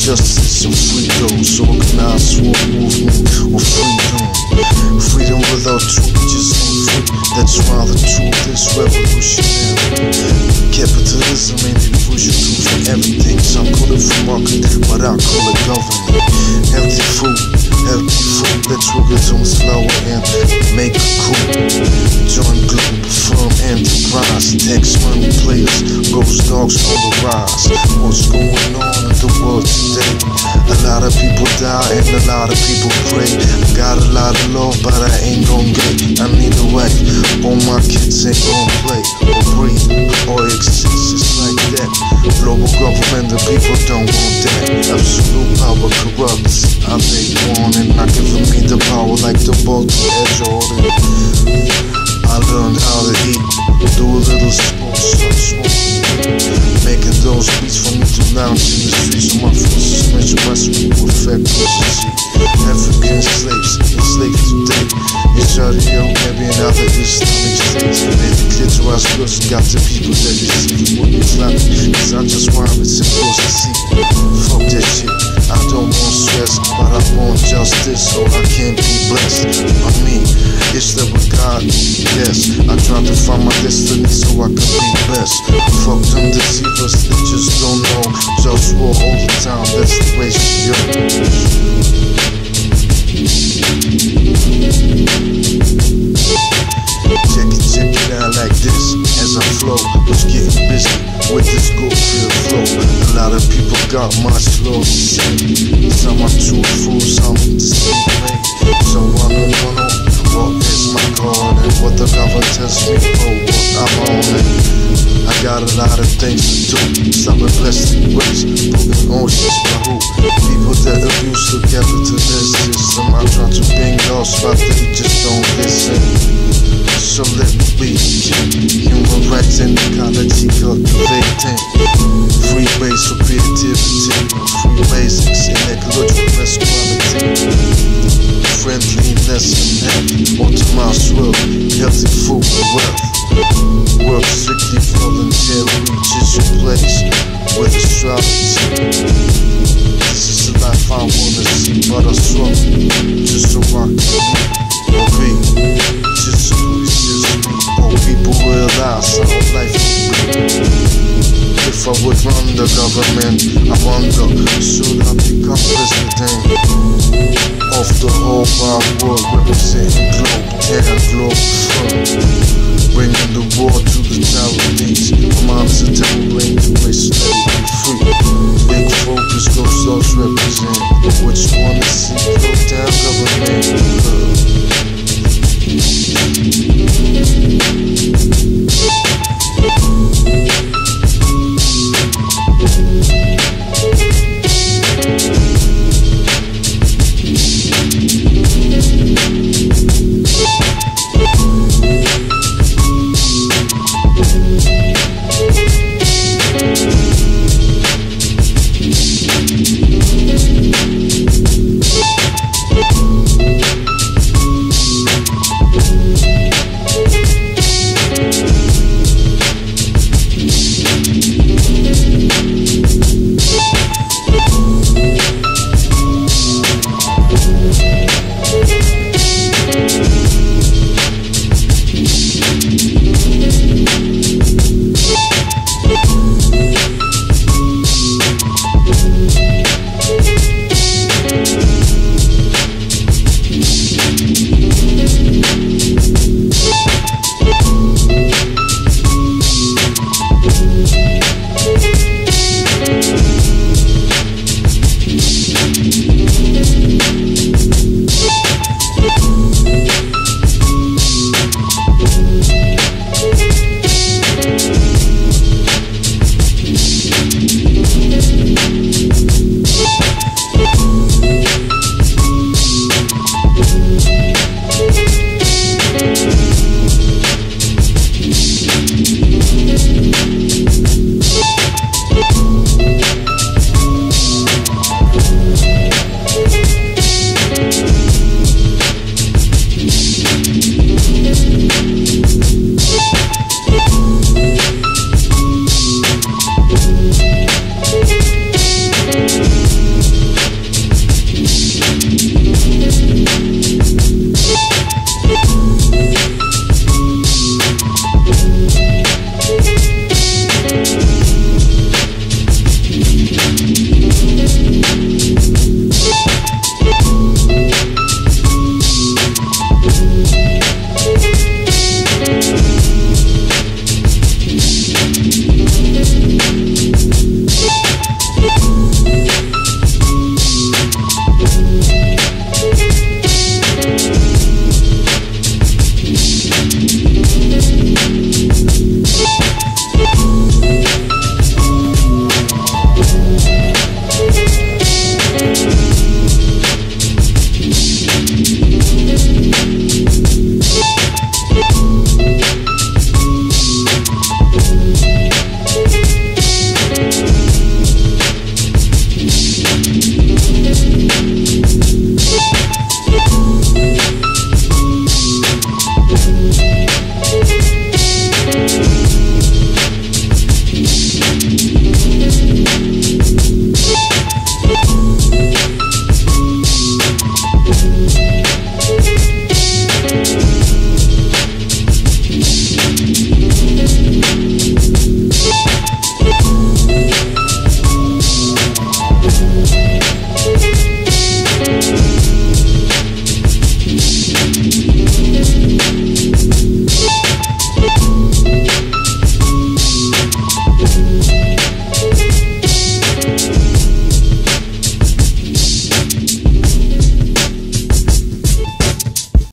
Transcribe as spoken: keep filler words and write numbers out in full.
justice and free those. Organized war movement or freedom. Freedom without truth just ain't free. That's why the truth is revolutionary. Capitalism ain't the pushing truth for everything. Some call it free market, but I call it government. Healthy food, healthy food. Let's work it on slower and make it cool. Join Globalfirm enterprise. Tax money players, GhostDogz on the rise. What's going on in the world today? A lot of people die and a lot of people pray. Got a lot of love, but I ain't gon' get. I need a wife. All my kids ain't gon' play or breathe or exist just like that. Global government, the people don't want that. Absolute power corrupts. I take warning, not giving me the power like the ball to Edge Jordan. I learned how to eat, do a little smoke, start smoking. Making those beats for me to lounge in the streets of my forces, measure my speed with effect position. African slaves, enslaved today. In Saudi Arabia and other Islamic states. Made the clitoris loose, got the people that is seeking what Islamic. Cause I just want it's supposed to see. Fuck that shit, I don't want stress, but I want justice so I can be blessed. I mean, it's that with God, yes. I try to find my destiny so I can be best. Fuck them deceivers that just don't know. JustWar all the time, that's the ratio. Check it, check it out like this. As I flow, was getting busy with this good feel flow. A lot of people got much love to say. Some are truthful, some the same way. So I don't know what is my God and what the government tells me. Oh, what I'm on it. I got a lot of things to do. Stop with plastic waste, putting oceans by who? People that abuse the capitalist system. I try to bring lost, but they just don't listen. So let me be human rights and ecology cultivating. Free base for creativity, free basics in ecological masculinity. Friendliness and health, optimized world, healthy food and wealth. Work strictly volunteer, reaches your place with astrology. This is the life I wanna see, but I struggle just so I can be or be. Just so it's just me, or people realize how life is free. If I would run the government, I wonder, should I become president of the whole wide world, representing Globetown, Globalfirm, bringing the war to the Taiwanese. My mind is a temple to make slavery free.